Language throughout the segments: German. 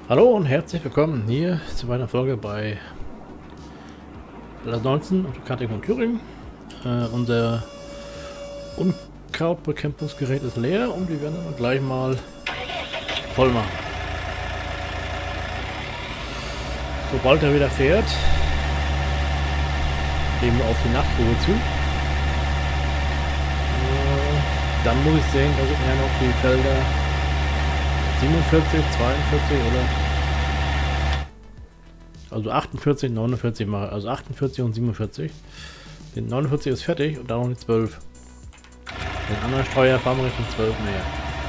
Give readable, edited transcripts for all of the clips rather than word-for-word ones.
Hallo und herzlich willkommen hier zu einer Folge bei LS 19 auf der Karte von Thüringen. Unser Unkrautbekämpfungsgerät ist leer und wir werden dann gleich mal voll machen. Sobald er wieder fährt, gehen wir auf die Nachtruhe zu. Dann muss ich sehen, dass ich mir noch die Felder 47, 42 oder also 48, 49 mache, also 48 und 47. Den 49 ist fertig und dann noch die 12. Den anderen Streuer fahren wir Richtung 12 mehr.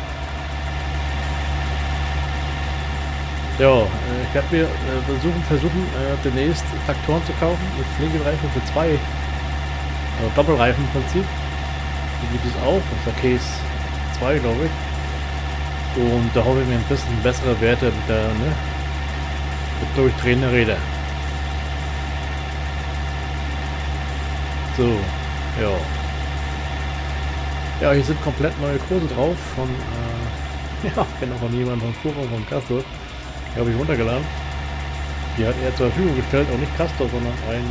Ja, ich werde mir versuchen demnächst Traktoren zu kaufen mit Pflegereifen für 2, also Doppelreifen im Prinzip. Die gibt es auch, das ist der Case 2, glaube ich. Und da hoffe ich mir ein bisschen bessere Werte mit der mit durchdrehenden Räder. So, ja. Ja, hier sind komplett neue Kurse drauf von, ja, genau von jemandem von Forum von Castor. Die habe ich runtergeladen. Die hat er zur Verfügung gestellt, auch nicht Castor, sondern ein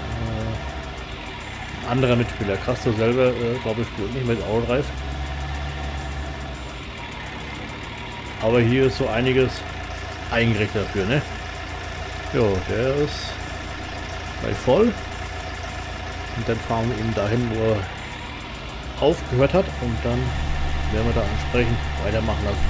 anderer Mitspieler. Castor selber, glaube ich, spielt nicht mit Auldrive. Aber hier ist so einiges eingerichtet dafür, ne? Jo, der ist gleich voll. Und dann fahren wir eben dahin, wo er aufgehört hat. Und dann werden wir da entsprechend weitermachen lassen.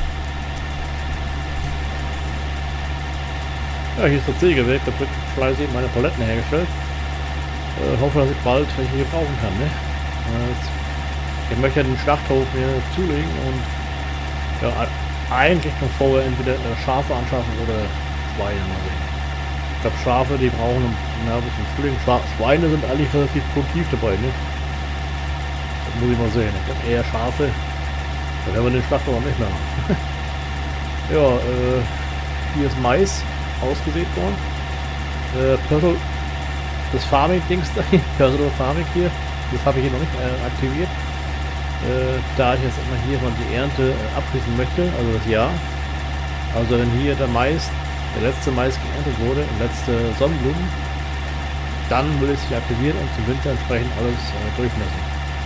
Ja, hier ist das Sägewerk. Da wird fleißig meine Paletten hergestellt. Hoffe, dass ich bald welche hier brauchen kann, ne? Ich möchte ja den Schlachthof mir zulegen und ja, eigentlich noch vorher entweder Schafe anschaffen oder Schweine. Ich glaube, Schafe, die brauchen bis zum Frühling. Schweine sind eigentlich relativ produktiv dabei, ne? Das muss ich mal sehen. Ich glaube eher Schafe. Da werden wir den Schlachter auch nicht mehr haben. Ja, hier ist Mais ausgesät worden. Personal, das Farming-Dings da, Personal Farming hier, das habe ich hier noch nicht aktiviert. Da ich jetzt immer hier mal die Ernte abschließen möchte, also das Jahr. Also wenn hier der Mais, der letzte Mais geerntet wurde und letzte Sonnenblumen, dann will ich sie aktivieren und zum Winter entsprechend alles durchmessen.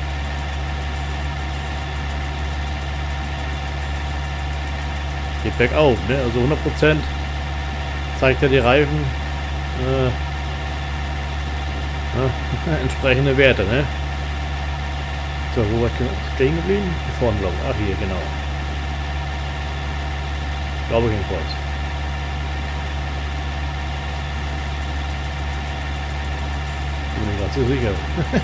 Geht bergauf, ne? Also 100% zeigt er die Reifen entsprechende Werte, ne? So, wo war ich stehen geblieben? Hier vorne, glaube ich. Ach, hier, genau. Glaube ich jedenfalls. Bin mir gerade so sicher.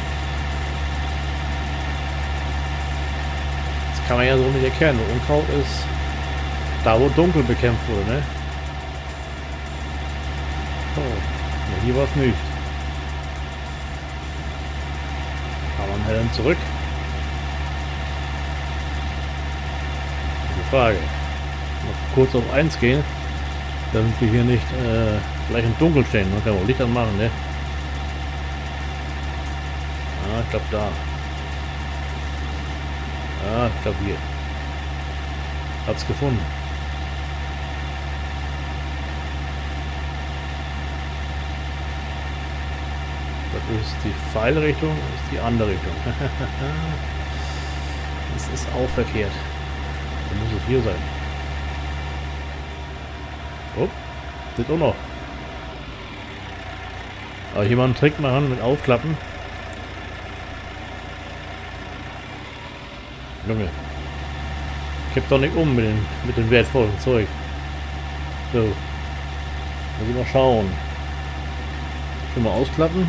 Das kann man ja so nicht erkennen. Unkraut ist da, wo dunkel bekämpft wurde, ne? Oh, ja, hier war es nicht. Kann man halt dann zurück. Frage. Noch kurz auf 1 gehen, damit wir hier nicht gleich im Dunkeln stehen. Man kann auch Licht anmachen, ne? Ah, ich glaube da. Ah, ich glaube hier. Hat's gefunden. Das ist die Pfeilrichtung, das ist die andere Richtung. Das ist auch verkehrt. Dann muss es hier sein. Oh, steht auch noch. Aber hier mal einen Trick machen mit Aufklappen. Junge. Kipp doch nicht um mit dem wertvollen Zeug. So. Muss ich mal schauen. Schon mal ausklappen.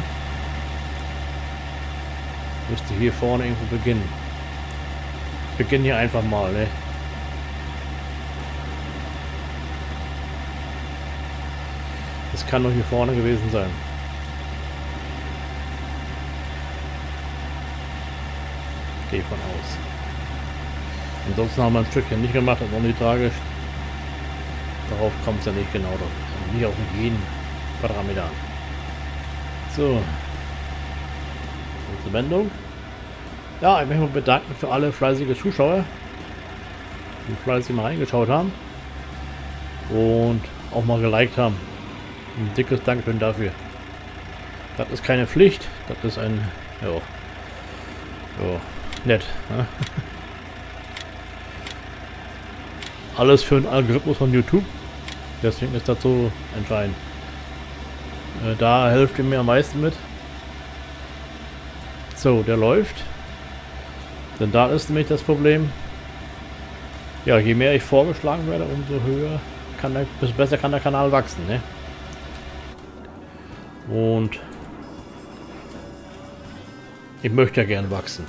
Müsste hier vorne irgendwo beginnen. Ich beginne hier einfach mal, ne? Das kann doch hier vorne gewesen sein. Gehe von aus. Ansonsten haben wir ein Stückchen nicht gemacht, das ist auch nicht tragisch. Darauf kommt es ja nicht genau drauf. Also nicht auf jeden Parameter an. So. Unsere Wendung. Ja, ich möchte mich bedanken für alle fleißige Zuschauer, die fleißig mal reingeschaut haben. Und auch mal geliked haben. Ein dickes Dankeschön dafür. Das ist keine Pflicht, das ist ein, ja, nett. Ne? Alles für den Algorithmus von YouTube. Deswegen ist das so entscheidend. Da hilft ihr mir am meisten mit. So, der läuft. Denn da ist nämlich das Problem. Ja, je mehr ich vorgeschlagen werde, umso höher kann desto besser kann der Kanal wachsen, ne? Und ich möchte ja gern wachsen.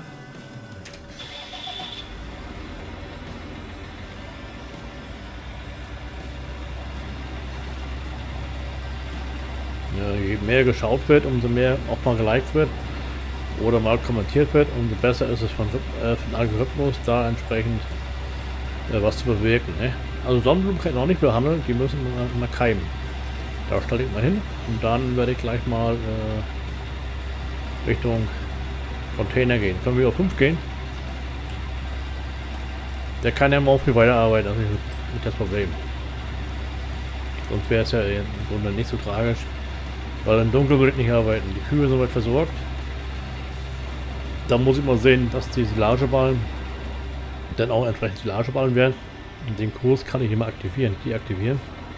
Ja, je mehr geschaut wird, umso mehr auch mal geliked wird oder mal kommentiert wird, umso besser ist es von Algorithmus, da entsprechend was zu bewirken. Ne? Also Sonnenblumen kann ich noch nicht behandeln, die müssen mal keimen. Da stelle ich mal hin und dann werde ich gleich mal Richtung Container gehen. Können wir auf 5 gehen? Der kann ja mal auf mich weiterarbeiten, also nicht das Problem. Sonst wäre es ja im Grunde nicht so tragisch. Weil im Dunkeln würde ich nicht arbeiten. Die Kühe sind weit versorgt. Da muss ich mal sehen, dass die Silageballen dann auch entsprechend Silageballen werden. Und den Kurs kann ich immer aktivieren, deaktivieren.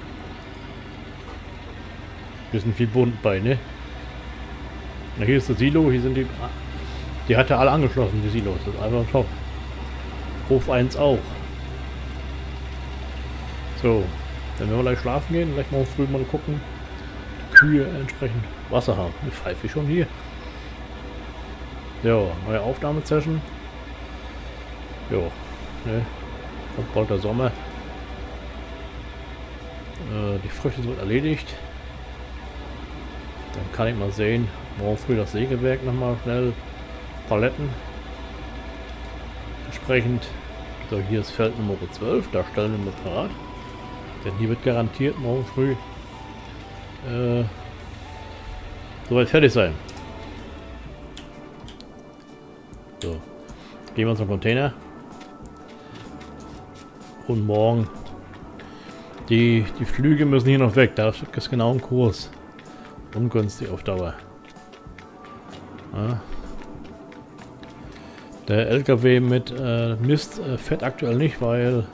Bisschen viel bunt bei, ne? Na, hier ist das Silo, hier sind die hat ja alle angeschlossen, die Silos. Das ist einfach top. Hof 1 auch. So, dann werden wir gleich schlafen gehen, gleich morgen früh mal gucken. Die Kühe entsprechend Wasser haben. Ich pfeife schon hier. Ja, neue Aufnahmesession. Ja, ne? Kommt bald der Sommer. Die Früchte sind erledigt. Dann kann ich mal sehen, morgen früh das Sägewerk nochmal schnell Paletten. Entsprechend. So, hier ist Feld Nummer 12, da stellen wir mal parat. Denn hier wird garantiert morgen früh soweit fertig sein. So, gehen wir zum Container. Und morgen die Flüge müssen hier noch weg. Da ist genau ein Kurs. Ungünstig auf Dauer. Ja. Der LKW mit Mist fährt aktuell nicht, weil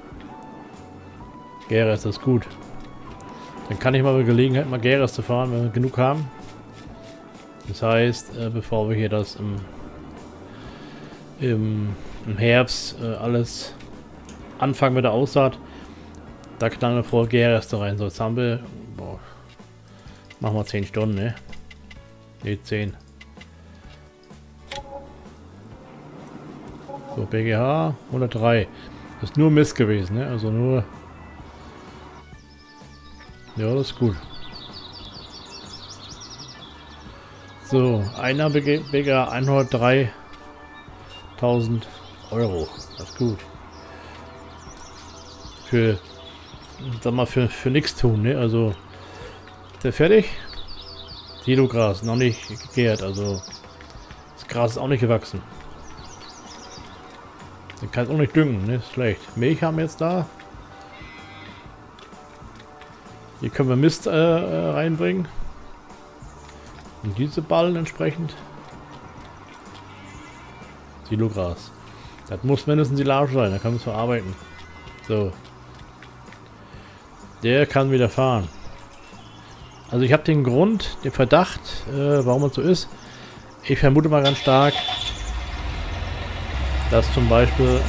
Geras ist gut. Dann kann ich mal bei Gelegenheit mal Geras zu fahren, wenn wir genug haben. Das heißt, bevor wir hier das im Herbst alles anfangen mit der Aussaat, da knallen wir vor Geras da rein. So, jetzt haben wir, boah, machen wir 10 Stunden, ne? Ne, 10. So, BGH 103. Das ist nur Mist gewesen, ne? Also nur. Ja, das ist gut. So, einer BGH 103.000 Euro. Das ist gut. Für, sag mal, für nichts tun, ne? Also, ist der fertig? Silogras, noch nicht gegärt, also das Gras ist auch nicht gewachsen. Den kann es auch nicht düngen, ne? Ist schlecht. Milch haben wir jetzt da. Hier können wir Mist reinbringen. Und diese Ballen entsprechend. Silogras. Das muss mindestens Silage sein, da kann man es verarbeiten. So. Der kann wieder fahren. Also ich habe den Grund, den Verdacht, warum es so ist. Ich vermute mal ganz stark, dass zum Beispiel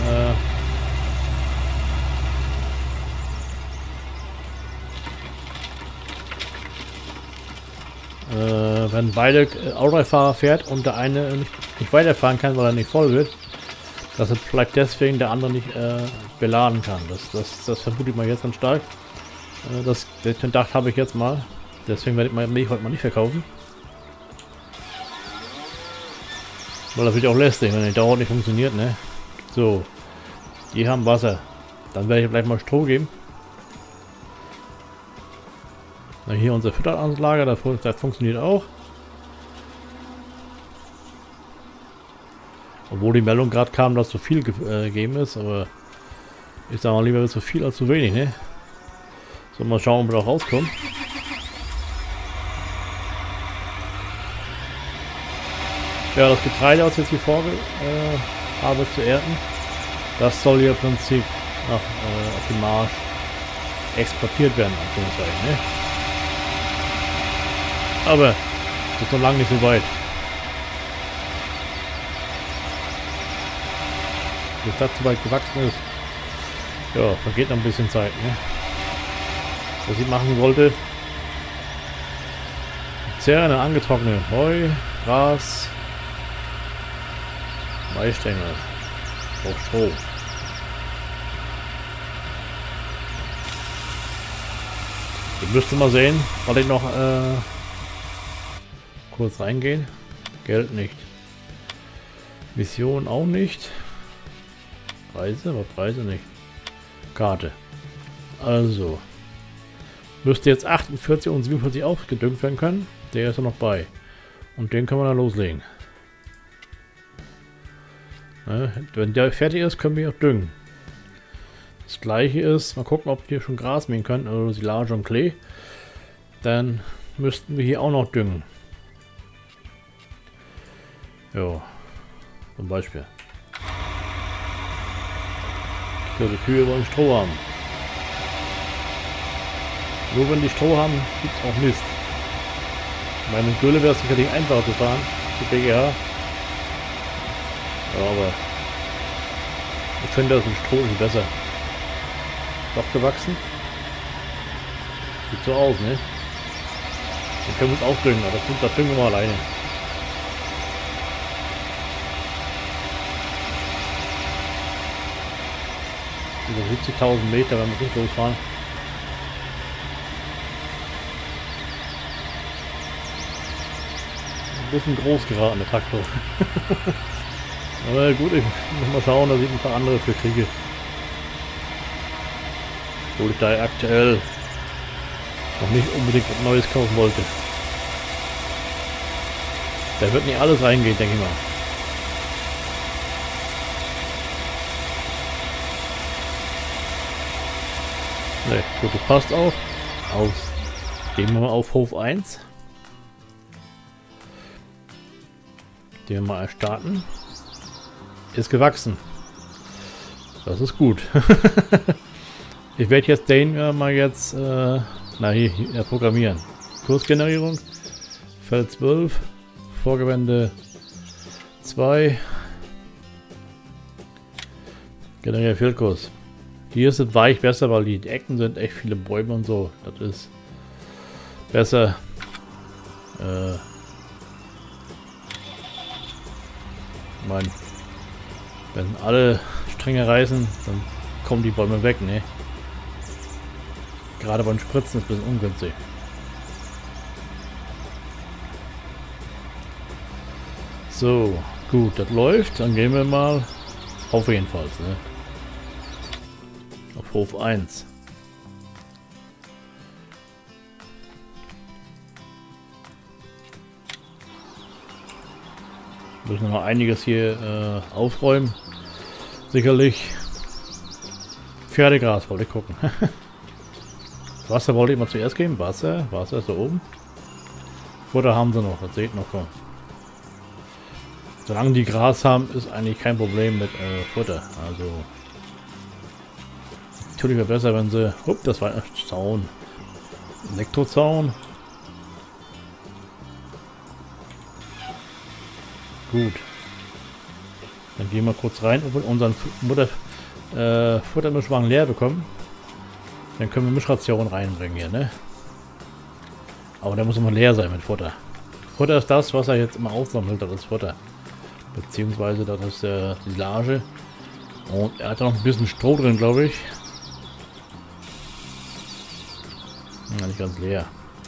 wenn beide Autofahrer fährt und der eine nicht weiterfahren kann, weil er nicht voll wird, dass er vielleicht deswegen der andere nicht beladen kann. Das vermute ich mal jetzt ganz stark. Den Verdacht habe ich jetzt mal. Deswegen werde ich meine Milch heute mal nicht verkaufen. Weil das wird ja auch lästig, wenn die dauernd nicht funktioniert, ne? So. Die haben Wasser. Dann werde ich vielleicht mal Stroh geben. Na, hier unser Futteranlager, das funktioniert auch. Obwohl die Meldung gerade kam, dass zu viel gegeben ist, aber ich sage mal lieber zu viel als zu wenig, ne? So, mal schauen, ob wir da rauskommen. Ja, das Getreide, was ich jetzt hier habe zu ernten, das soll ja im Prinzip auf dem Marsch exportiert werden, ne? Aber das ist noch lange nicht so weit. Bis das so weit gewachsen ist, ja, vergeht noch ein bisschen Zeit, ne? Was ich machen wollte, Zerne, angetrocknet, Heu, Gras, Maistängel, auch Stroh. Ich müsste mal sehen, weil ich noch kurz reingehen. Geld nicht. Mission auch nicht. Preise, aber Preise nicht. Karte. Also. Müsste jetzt 48 und 47 aufgedüngt werden können. Der ist ja noch bei. Und den können wir dann loslegen. Ne? Wenn der fertig ist, können wir auch düngen. Das gleiche ist, mal gucken, ob wir schon Gras mähen können, also Silage und Klee. Dann müssten wir hier auch noch düngen. Ja, zum Beispiel. So, die Kühe wollen Stroh haben. Nur wenn die Stroh haben, gibt es auch Mist. Ich meine, mit Gülle wäre es sicherlich einfacher zu fahren, die BGH. Ja, aber ich finde das mit Stroh nicht besser. Doch gewachsen. Sieht so aus, ne? Dann können wir es auch düngen, aber das düngen wir alleine. Über 70.000 Meter, wenn wir nicht losfahren. Ein bisschen groß geraten, der Traktor. Aber gut, ich muss mal schauen, dass ich ein paar andere für kriege. Obwohl ich da aktuell noch nicht unbedingt was Neues kaufen wollte. Da wird nicht alles reingehen, denke ich mal. Ne, gut, das passt auch. Gehen wir mal auf Hof 1. Den wir mal starten. Ist gewachsen. Das ist gut. Ich werde jetzt den mal jetzt hier programmieren. Kursgenerierung, Feld 12, Vorgewende 2, generiere Feldkurs. Hier ist es weich besser, weil die Ecken sind echt viele Bäume und so. Das ist besser. Ich meine, wenn alle Stränge reißen, dann kommen die Bäume weg, ne? Gerade beim Spritzen ist ein bisschen ungünstig. So, gut, das läuft. Dann gehen wir mal auf jedenfalls, ne? Auf Hof 1. Müssen wir noch einiges hier aufräumen. Sicherlich. Pferdegras wollte ich gucken. Wasser wollte ich mal zuerst geben. Wasser ist da oben. Futter haben sie noch, das seht noch kommen. Solange die Gras haben, ist eigentlich kein Problem mit Futter. Also natürlich wäre besser, wenn sie. Das war ein Zaun. Elektrozaun. Gut. Dann gehen wir kurz rein, ob wir unseren Futtermischwagen leer bekommen. Dann können wir Mischrationen reinbringen hier, ne? Aber der muss immer leer sein mit Futter. Futter ist das, was er jetzt immer aufsammelt, das ist Futter. Beziehungsweise das ist Silage. Und er hat noch ein bisschen Stroh drin, glaube ich. Ja, nicht ganz leer.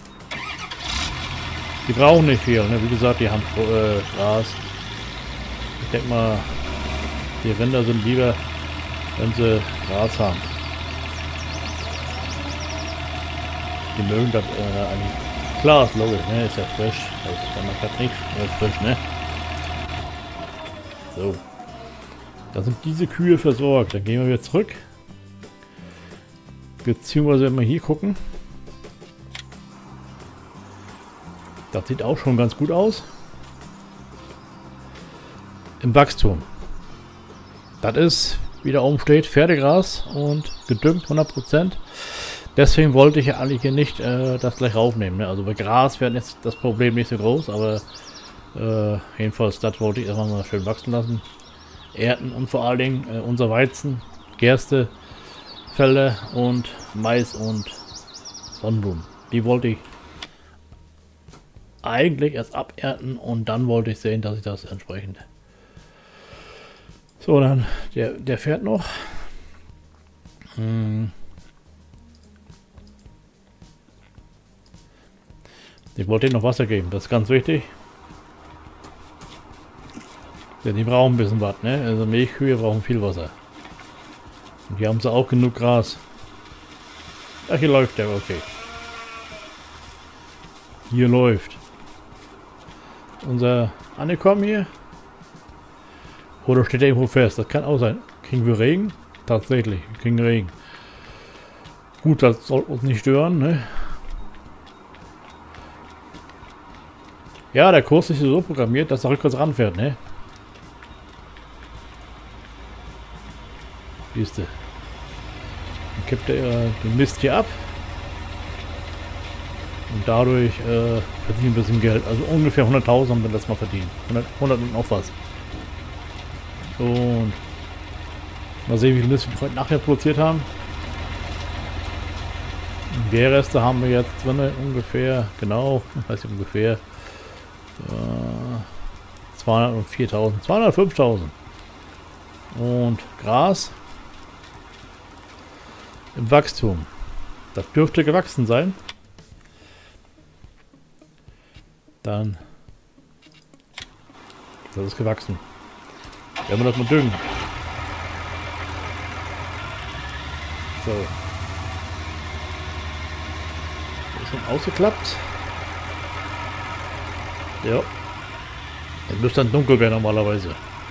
Die brauchen nicht viel, ne? Wie gesagt, die haben Gras. Ich denke mal, die Rinder sind lieber, wenn sie Gras haben. Die mögen das eigentlich. Klar, ist logisch, ne? Ist ja frisch. Das ist dann halt nicht frisch, ne? So. Da sind diese Kühe versorgt. Dann gehen wir wieder zurück. Beziehungsweise wenn wir hier gucken. Das sieht auch schon ganz gut aus. Im Wachstum. Das ist, wie da oben steht, Pferdegras und gedüngt 100%. Deswegen wollte ich ja eigentlich hier nicht das gleich raufnehmen. Ne? Also bei Gras wäre jetzt das Problem nicht so groß, aber jedenfalls das wollte ich erstmal mal schön wachsen lassen. Ernten und vor allen Dingen unser Weizen, Gerste, Felder und Mais und Sonnenblumen. Die wollte ich eigentlich erst abernten und dann wollte ich sehen, dass ich das entsprechend... So, dann der fährt noch. Ich wollte ihm noch Wasser geben, das ist ganz wichtig. Denn die brauchen ein bisschen was, ne? Also Milchkühe brauchen viel Wasser. Und hier haben sie auch genug Gras. Ach, hier läuft der, okay. Hier läuft. Unser angekommen hier. Oder steht er irgendwo fest? Das kann auch sein. Kriegen wir Regen? Tatsächlich, wir kriegen Regen. Gut, das soll uns nicht stören, ne? Ja, der Kurs ist so programmiert, dass er rückwärts ranfährt, ne? Siehst du. Dann kippt er den Mist hier ab. Und dadurch verdient ein bisschen Geld. Also ungefähr 100.000 haben wir das mal verdient. 100 und noch was. Und mal sehen, wie viel Mist wir heute nachher produziert haben. Die Reste haben wir jetzt drin ungefähr, genau, heißt ungefähr 204.000, 205.000. Und Gras im Wachstum. Das dürfte gewachsen sein. Dann, das ist gewachsen. Werden wir das mal düngen. So. Ist schon ausgeklappt. Ja. Es müsste dann dunkel werden normalerweise.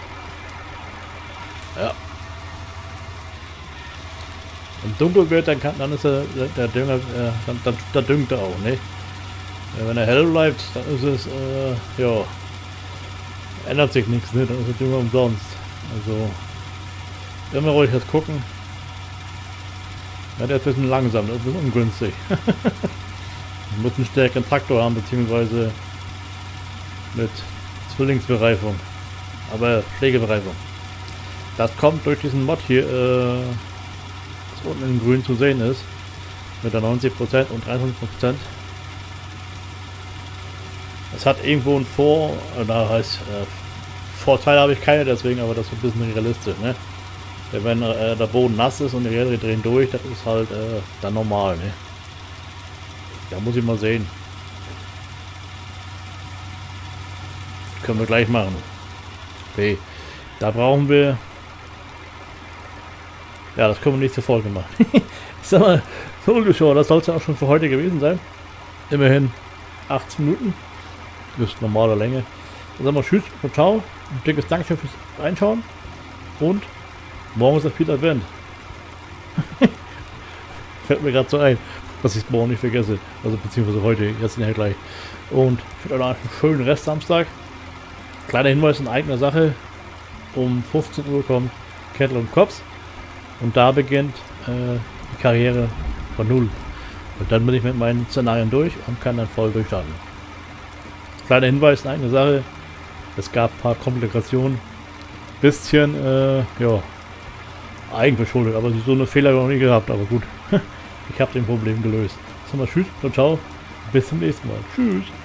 Ja. Wenn dunkel wird, dann ist der Dünger, dann düngt er auch, ne? Wenn er hell bleibt, dann ist es, ja, ändert sich nichts, ne? Dann ist der Dünger umsonst. Also, werden wir ruhig jetzt gucken. Ja, der ist ein bisschen langsam, das ist ein bisschen ungünstig. Wir müssen einen stärkeren Traktor haben, beziehungsweise mit Zwillingsbereifung. Aber Pflegebereifung. Das kommt durch diesen Mod hier, das unten in grün zu sehen ist. Mit der 90% und 23%. Es hat irgendwo ein Vorteil habe ich keine, deswegen, aber das ist ein bisschen realistisch, ne? Wenn der Boden nass ist und die Räder drehen durch, das ist halt dann normal, ne? Da muss ich mal sehen. Können wir gleich machen. Okay, da brauchen wir... Ja, das können wir nächste Folge machen. Ich sag mal, so ungefähr, das soll es ja auch schon für heute gewesen sein. Immerhin 18 Minuten. Das ist normale Länge. Dann sagen wir tschüss und ciao. Ein dickes Dankeschön fürs Reinschauen. Und morgen ist das Peter Advent. Fällt mir gerade so ein, dass ich es morgen nicht vergesse. Also beziehungsweise heute, jetzt nachher gleich. Und ich wünsche euch einen schönen Rest Samstag. Kleiner Hinweis in eigener Sache. Um 15 Uhr kommt Kettle und Cops. Und da beginnt die Karriere von null. Und dann bin ich mit meinen Szenarien durch und kann dann voll durchstarten. Kleiner Hinweis in eigener Sache. Es gab ein paar Komplikationen. Bisschen, ja, eigenverschuldet. Aber so eine Fehler habe ich noch nie gehabt. Aber gut, ich habe den Problem gelöst. Tschüss und ciao. Bis zum nächsten Mal. Tschüss.